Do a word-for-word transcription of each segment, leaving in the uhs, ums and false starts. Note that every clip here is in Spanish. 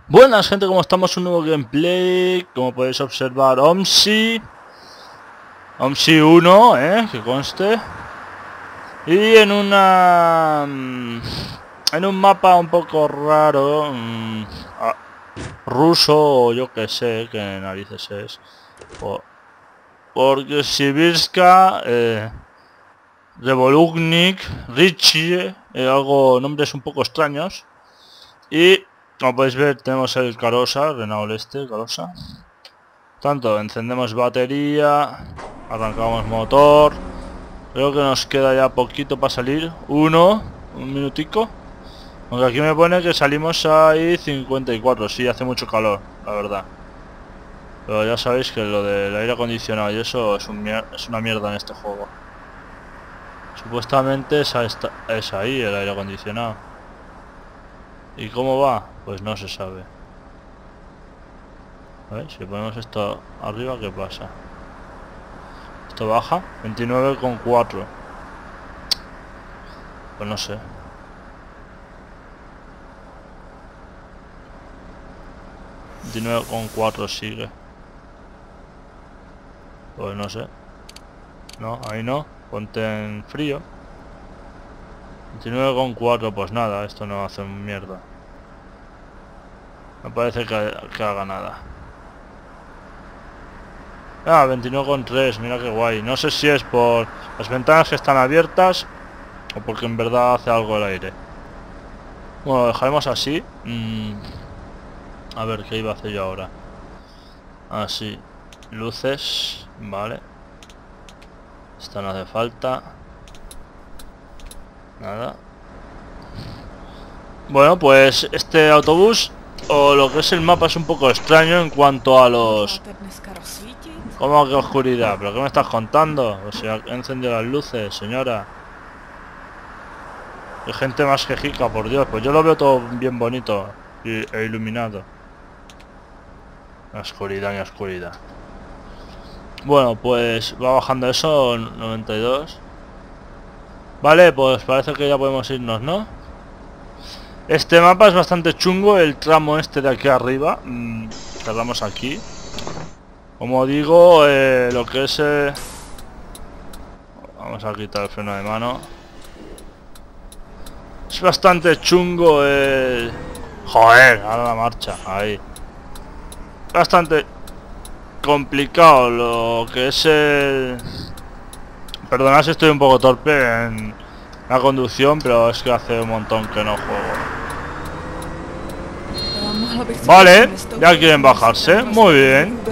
Buenas gente, ¿cómo estamos? Un nuevo gameplay. Como podéis observar, OMSI OMSI uno, eh, que conste. Y en una en un mapa un poco raro, mmm, ah, ruso o yo que sé qué narices es, o, porque Sibirska, eh, Revolugnik, Richie, eh, algo, nombres un poco extraños. Y como podéis ver, tenemos el Karosa, Renault este, Karosa. Tanto, encendemos batería, arrancamos motor. Creo que nos queda ya poquito para salir. Uno, un minutico. Aunque aquí me pone que salimos ahí cincuenta y cuatro. Sí, hace mucho calor, la verdad. Pero ya sabéis que lo del aire acondicionado y eso es, un es una mierda en este juego. Supuestamente es, esta es ahí el aire acondicionado. ¿Y cómo va? Pues no se sabe. A ver, si ponemos esto arriba, ¿qué pasa? Esto baja, veintinueve coma cuatro. Pues no sé. veintinueve coma cuatro sigue. Pues no sé. No, ahí no. Ponte en frío. veintinueve coma cuatro, pues nada, esto no hace mierda. No parece que, que haga nada. Ah, veintinueve coma tres, mira qué guay. No sé si es por las ventanas que están abiertas o porque en verdad hace algo el aire. Bueno, lo dejaremos así. Mm. A ver, ¿qué iba a hacer yo ahora? Así. Luces, vale. Esta no hace falta. Nada. Bueno, pues este autobús o lo que es el mapa es un poco extraño en cuanto a los... ¿Cómo que oscuridad? ¿Pero qué me estás contando? O sea, he encendido las luces, señora. Hay gente más quejica, por Dios. Pues yo lo veo todo bien bonito y, e iluminado. La oscuridad y la oscuridad. Bueno, pues va bajando eso, noventa y dos. Vale, pues parece que ya podemos irnos, ¿no? Este mapa es bastante chungo, el tramo este de aquí arriba. Mm, cerramos aquí. Como digo, eh, lo que es... Eh... Vamos a quitar el freno de mano. Es bastante chungo el... Joder, ahora la marcha, ahí. Bastante complicado lo que es el... Perdonad si estoy un poco torpe en la conducción, pero es que hace un montón que no juego. Vale, ya quieren bajarse, muy bien.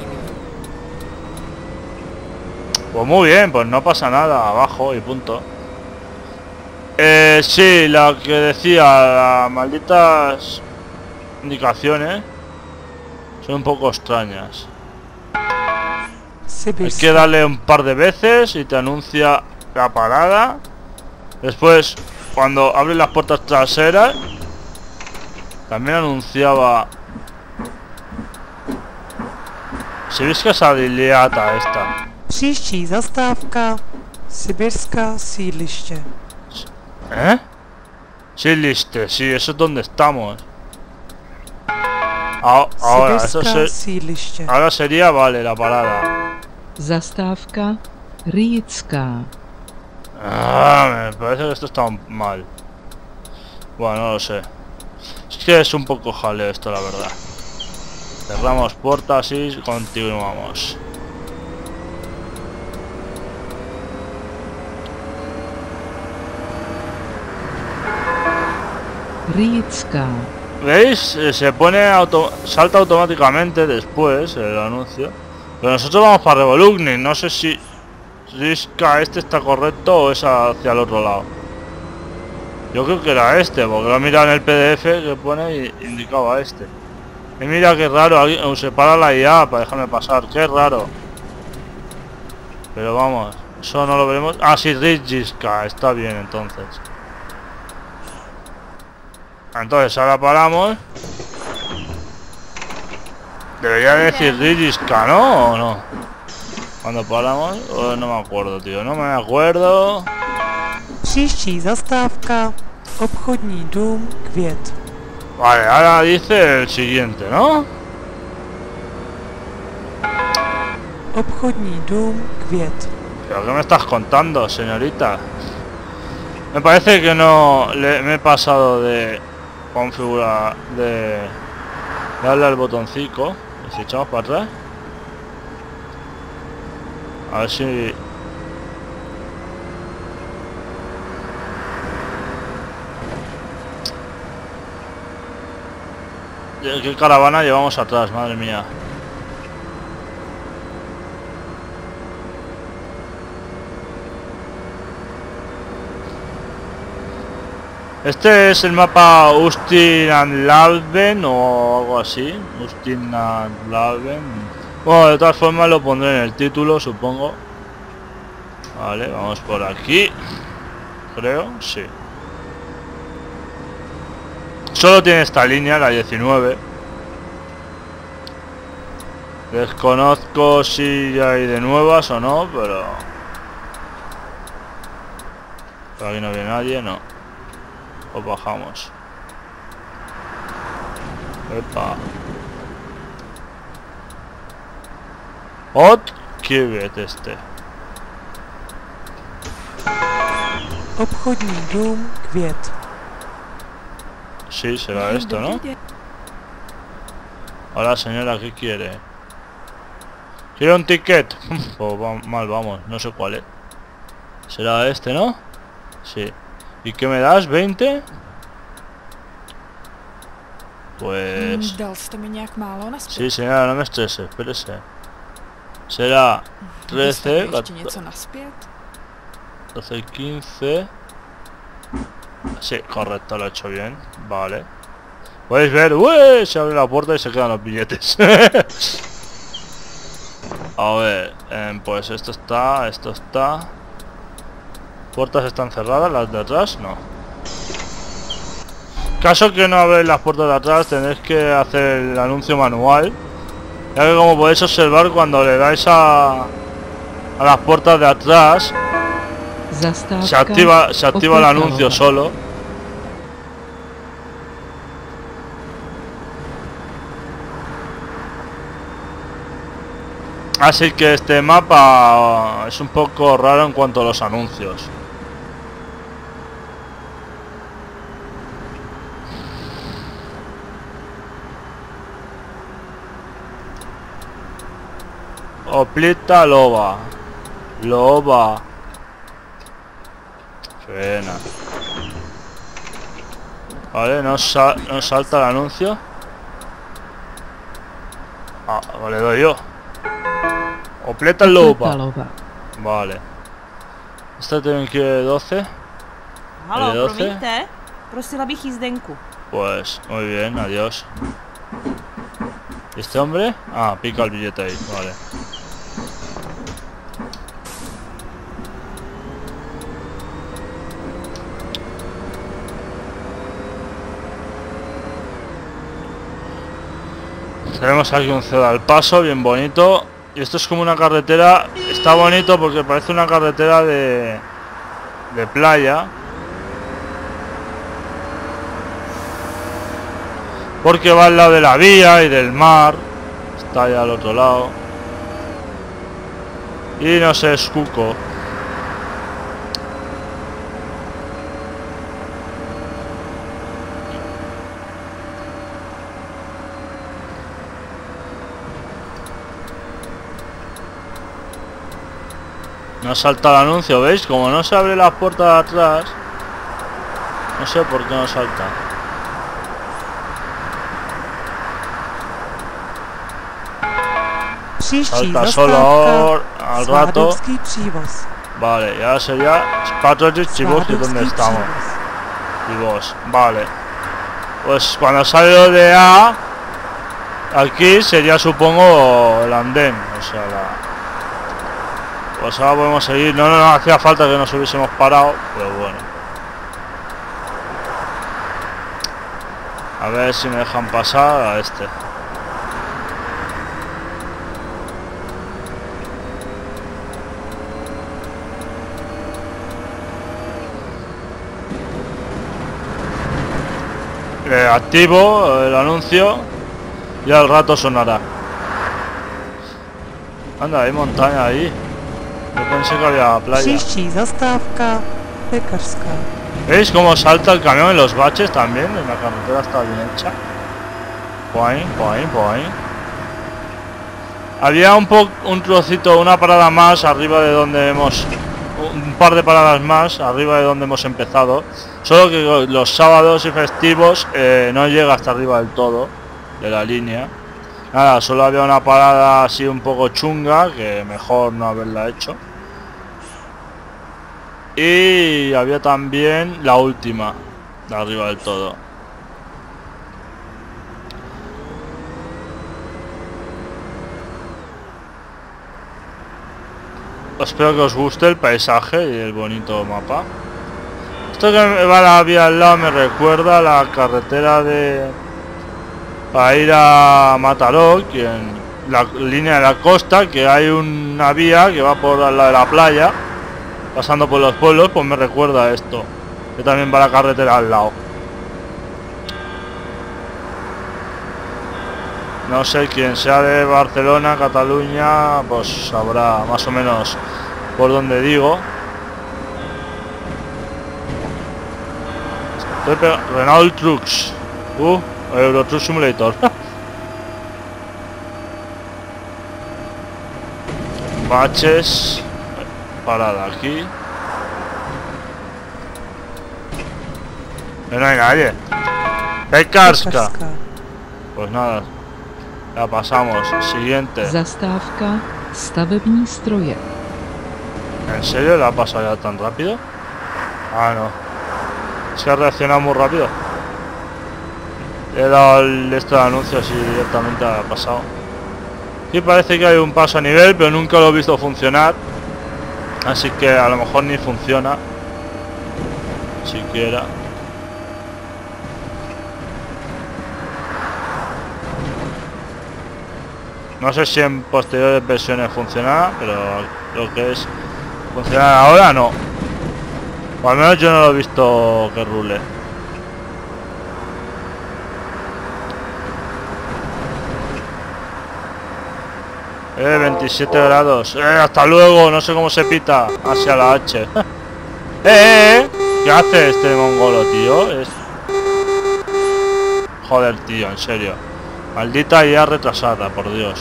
Pues muy bien, pues no pasa nada, abajo y punto. Eh, sí, lo que decía, las malditas indicaciones son un poco extrañas. Hay que darle un par de veces y te anuncia la parada. Después, cuando abres las puertas traseras, también anunciaba... Si ves que es adiliata esta. Příští zastávka Sibirska sídliště. ¿Eh? Sídliště, sí, eso es donde estamos. Ah, ahora, eso se... ahora sería, vale, la parada. Zastávka Rýtská. Ah, me parece que esto está mal. Bueno, no lo sé. Es que es un poco jaleo esto, la verdad. Cerramos puertas y continuamos. Rýtská. ¿Veis? Eh, se pone auto... salta automáticamente después el anuncio. Pero nosotros vamos para Revolugnik. No sé si Risca este está correcto o es hacia el otro lado. Yo creo que era este, porque lo he mirado en el P D F que pone y indicaba este. Y mira qué raro, alguien se para la I A para dejarme pasar, qué raro. Pero vamos, eso no lo veremos. Ah, sí, Rijiska, está bien entonces. Entonces ahora paramos. Debería decir Rijiska, ¿no? ¿O no? Cuando paramos, oh, no me acuerdo, tío, no me acuerdo. Příští zastávka Obchodní dům Květ. Vale, ahora dice el siguiente, ¿no? Obchodní dům Květ. ¿Pero qué me estás contando, señorita? Me parece que no le, me he pasado de configurar, de darle al botoncito. Y si echamos para atrás, a ver si... ¿Qué caravana llevamos atrás? Madre mía. Este es el mapa Ustin and Lalven o algo así. Ustin and Lalven. Bueno, de todas formas lo pondré en el título, supongo. Vale, vamos por aquí. Creo, sí. Solo tiene esta línea, la diecinueve. Desconozco si hay de nuevas o no, pero... Por aquí no viene nadie, no. Os bajamos. Epa. Ot Květ este. Obchodní dům Květ. Sí, será esto, ¿no? Hola señora, ¿qué quiere? ¿Quiere un ticket? Pues va, mal vamos, no sé cuál es. Será este, ¿no? Sí. ¿Y qué me das? ¿veinte? Pues... Dal jste mi nějak málo na Sí, señora, no me estrese, espérese. Será trece, Ještě něco naspět? catorce, quince... Sí, correcto, lo he hecho bien. Vale. Podéis ver, ¡uy! Se abre la puerta y se quedan los billetes. A ver, eh, pues esto está, esto está... Puertas están cerradas, las de atrás no. Caso que no abréis las puertas de atrás, tenéis que hacer el anuncio manual. Ya que como podéis observar, cuando le dais a, a las puertas de atrás, Zastávka se activa, se activa el anuncio Opětalova. solo. Así que este mapa es un poco raro en cuanto a los anuncios. Opětalova. Loba. Pena. Vale, no, sa no salta el anuncio. Ah, vale, doy yo. Opětalova. Opětalova. Vale. Esta tiene que ir doce. Halo, doce? promiňte, prosila bych jízdenku. Pues muy bien, adiós. ¿Este hombre? Ah, pica el billete ahí, vale. Tenemos aquí un cedo al paso, bien bonito. Y esto es como una carretera. Está bonito porque parece una carretera de, de playa. Porque va al lado de la vía y del mar. Está allá al otro lado. Y no sé, es cuco. No salta el anuncio, ¿veis? Como no se abre la puerta de atrás. No sé por qué no salta. Příští Salta solo zastávka ahora, al rato. Svádovský přívoz. Vale, y ahora sería Spatrotic Chivos, que es donde Svádovský estamos. přívoz. Y vos, vale. Pues cuando sale lo de A, aquí sería, supongo, el andén. O sea, la... Pues ahora podemos seguir. No, no, no hacía falta que nos hubiésemos parado, pero bueno. A ver si me dejan pasar a este. Eh, activo el anuncio y al rato sonará. Anda, hay montaña ahí. Yo pensé que había playa. Příští zastávka Pekarská. ¿Veis cómo salta el camión en los baches también? En la carretera está bien hecha. Poing, poing, poing. Había un poco un trocito, una parada más arriba de donde hemos... Un par de paradas más arriba de donde hemos empezado. Solo que los sábados y festivos eh, no llega hasta arriba del todo de la línea. Nada, solo había una parada así un poco chunga, que mejor no haberla hecho. Y había también la última de arriba del todo. Espero que os guste el paisaje y el bonito mapa. Esto que va la vía al lado me recuerda a la carretera de... para ir a Mataró, que en la línea de la costa, que hay una vía que va por al lado de la playa, pasando por los pueblos, pues me recuerda a esto, que también va la carretera al lado. No sé, quién sea de Barcelona, Cataluña, pues sabrá más o menos por donde digo. Renault Trucks. Uh, Euro Truck Simulator. Baches. Parada aquí. No hay nadie. Pekarska. Pues nada. Ya pasamos. Siguiente. Zastávka stavební stroje. ¿En serio la ha pasado ya tan rápido? Ah, no. Es que ha reaccionado muy rápido. He dado el esto de anuncios y directamente ha pasado. Sí, parece que hay un paso a nivel, pero nunca lo he visto funcionar. Así que a lo mejor ni funciona. Siquiera. No sé si en posteriores versiones funcionará, pero lo que es funcionar ahora no. O al menos yo no lo he visto que rule. Eh, veintisiete grados. Eh, hasta luego, no sé cómo se pita hacia la H. eh, eh, eh. ¿Qué hace este mongolo, tío? Es... Joder, tío, en serio. Maldita I A retrasada, por Dios.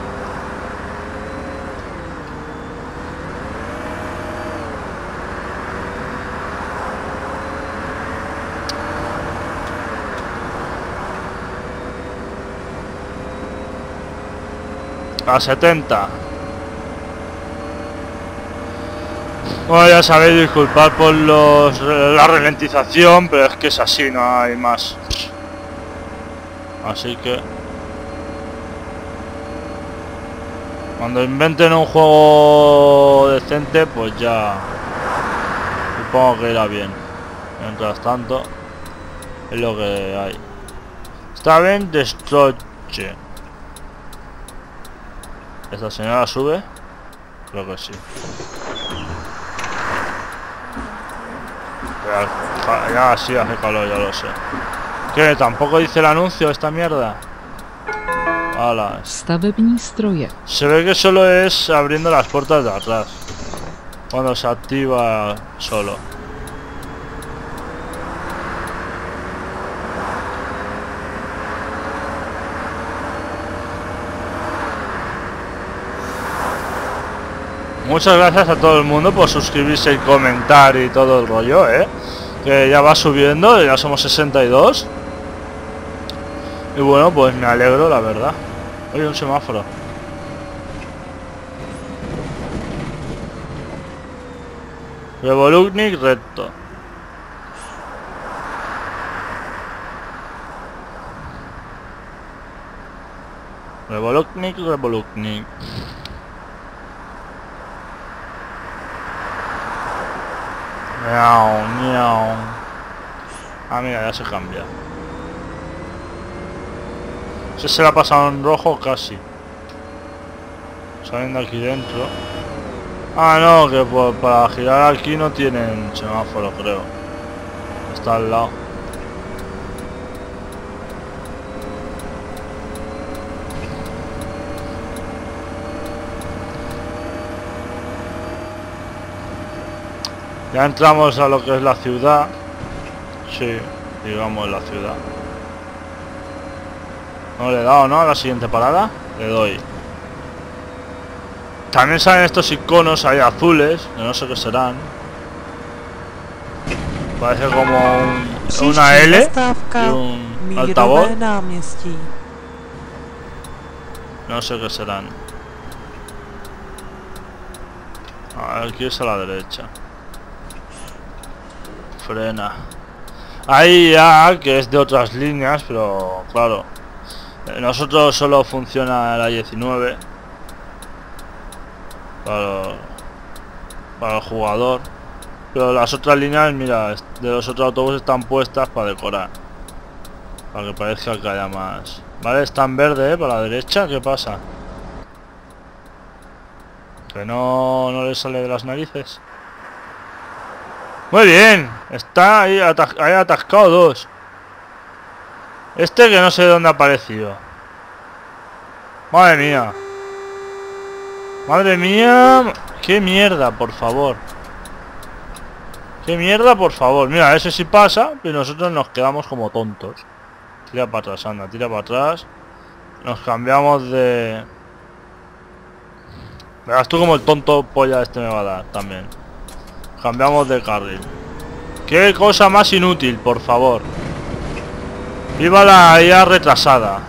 A setenta. Bueno, ya sabéis, disculpad por los, la ralentización, pero es que es así, no hay más. Así que... cuando inventen un juego decente, pues ya... supongo que irá bien. Mientras tanto, es lo que hay. Está bien, destroche. ¿Esta señora sube? Creo que sí. Ya, ya sí hace calor, ya lo sé. ¿Qué? ¿Tampoco dice el anuncio esta mierda? Hala. Stavební stroje. Se ve que solo es abriendo las puertas de atrás. Cuando se activa solo. Muchas gracias a todo el mundo por suscribirse y comentar y todo el rollo, eh. Que ya va subiendo, ya somos sesenta y dos. Y bueno, pues me alegro, la verdad. Oye, un semáforo. Revolutnik recto. Revolutnik, Revolutnik. Miau, miau. Ah, mira, ya se cambia. Ese se la ha pasado en rojo casi. Saliendo aquí dentro. Ah, no, que por, para girar aquí no tienen semáforo, creo. Está al lado. Ya entramos a lo que es la ciudad. Sí, digamos la ciudad. No le he dado, ¿no? A la siguiente parada le doy. También salen estos iconos ahí azules, que no sé qué serán. Parece como un, una Příští L y zastávka un altavoz. Mírové náměstí. No sé qué serán. A ver, aquí es a la derecha. Frena. Ahí ya, que es de otras líneas, pero claro. Nosotros solo funciona la diecinueve. Para, para el jugador. Pero las otras líneas, mira, de los otros autobuses están puestas para decorar. Para que parezca que haya más. Vale, está en verde, ¿eh? Para la derecha, ¿qué pasa? Que no, no le sale de las narices. Muy bien, está ahí, atas ahí atascado dos. Este que no sé de dónde ha aparecido. Madre mía. Madre mía. Qué mierda, por favor. Qué mierda, por favor. Mira, ese sí pasa, pero nosotros nos quedamos como tontos. Tira para atrás, anda, tira para atrás. Nos cambiamos de... Verás tú como el tonto polla este me va a dar también. Cambiamos de carril. Qué cosa más inútil, por favor. Viva la I A retrasada.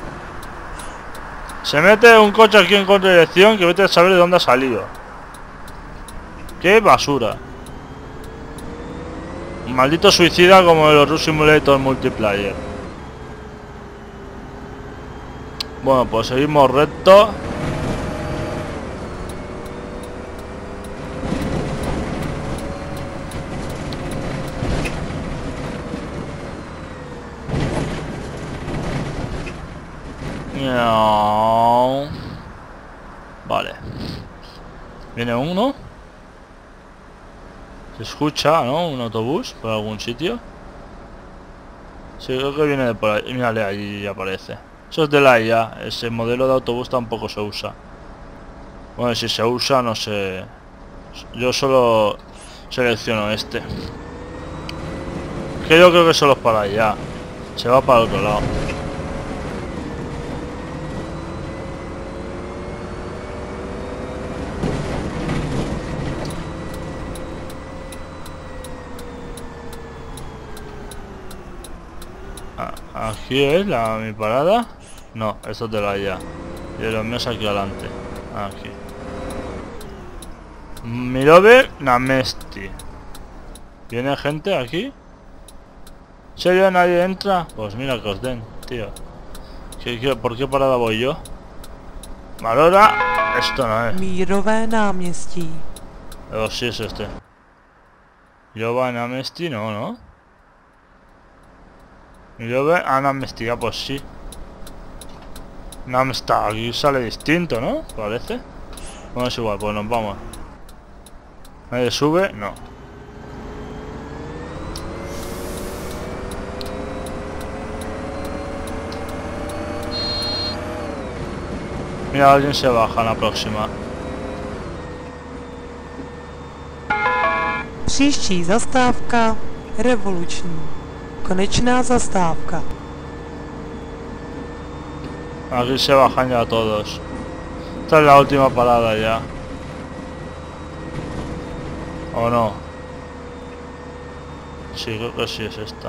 Se mete un coche aquí en contradirección que vete a saber de dónde ha salido. Qué basura. Un maldito suicida como el Rus Simulator Multiplayer. Bueno, pues seguimos recto. Vale. Viene uno. Se escucha, ¿no? Un autobús por algún sitio. Sí, creo que viene de por ahí. Mírale, ahí aparece. Eso es de la I A. Ese modelo de autobús tampoco se usa. Bueno, si se usa, no sé. Yo solo selecciono este. Que yo creo que solo es para allá. Se va para el otro lado. Aquí es la mi parada. No, esto es de la I A. Y los míos aquí adelante. Aquí. Mirove Namesti. ¿Viene gente aquí? ¿En serio nadie entra? Pues mira que os den, tío. ¿Qué, qué, ¿Por qué parada voy yo? Malora, esto no es. Mírové náměstí. Oh, sí es este. Mirove Namesti, no, ¿no? Mirove Namesti, ah, pues sí. Namsta, aquí sale distinto, ¿no? Parece. Bueno, es igual, pues nos vamos. ¿Nadie sube? No. Mira, alguien se baja en la próxima. Příští zastávka Revoluční. Konečná zastávka. Aquí se bajan ya todos. Esta es la última parada ya. ¿O no? Sí, creo que sí es esta.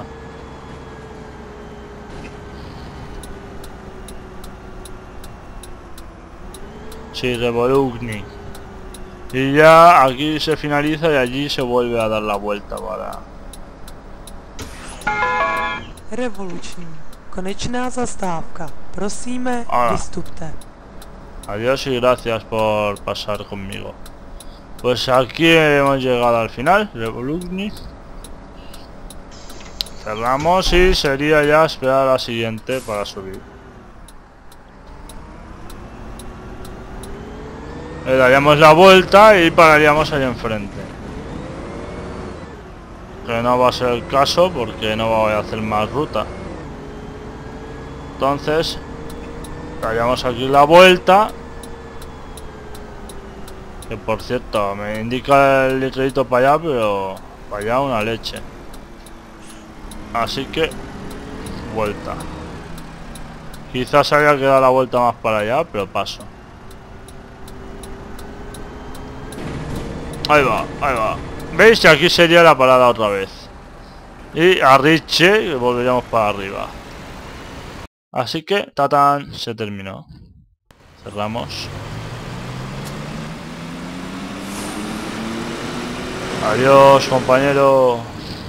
Sí, Revolugni. Y ya aquí se finaliza y allí se vuelve a dar la vuelta para... Revoluční. Konečná zastávka. Prosíme, Ahora. vystupte. Adiós y gracias por pasar conmigo. Pues aquí hemos llegado al final, Revolugni. Cerramos y sería ya esperar a la siguiente para subir. Le daríamos la vuelta y pararíamos ahí enfrente. Que no va a ser el caso porque no voy a hacer más ruta. Entonces, daríamos aquí la vuelta. Que por cierto, me indica el crédito para allá, pero para allá una leche. Así que, vuelta. Quizás había que dar la vuelta más para allá, pero paso. Ahí va, ahí va. ¿Veis? Que aquí sería la parada otra vez. Y a Riche volveríamos para arriba. Así que, tatán, se terminó. Cerramos. Adiós, compañero.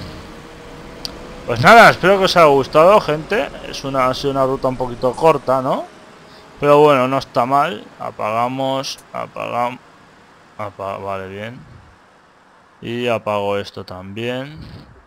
Pues nada, espero que os haya gustado, gente. Es una, ha sido una ruta un poquito corta, ¿no? Pero bueno, no está mal. Apagamos, apagamos. Apa vale, bien. Y apago esto también.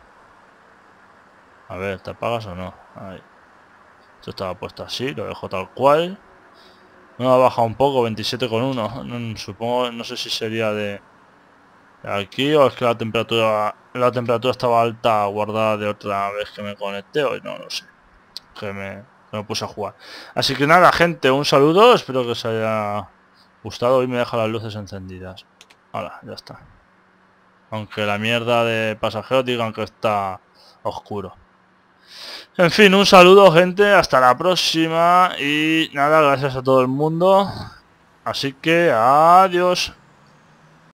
A ver, ¿te apagas o no? Ahí. Esto estaba puesto así, lo dejo tal cual. No, ha bajado un poco, veintisiete coma uno. No, supongo, no sé si sería de... aquí o es que la temperatura la temperatura estaba alta guardada de otra vez que me conecté hoy, no lo sé, que me, que me puse a jugar. Así que nada, gente, un saludo, espero que os haya gustado. Hoy me deja las luces encendidas. Ahora, ya está, aunque la mierda de pasajeros digan que está oscuro. En fin, un saludo, gente, hasta la próxima y nada, gracias a todo el mundo, así que adiós.